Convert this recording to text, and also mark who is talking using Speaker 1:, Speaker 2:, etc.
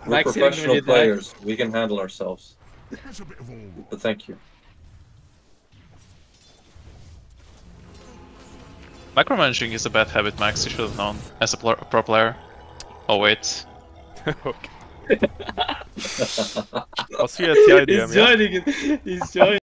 Speaker 1: We're professional players. We can handle ourselves. But thank you.
Speaker 2: Micromanaging is a bad habit, Max. You should have known as a pro player. Oh wait.
Speaker 3: Okay. I'll see you at TI DM,
Speaker 4: He's joining it. He's joining.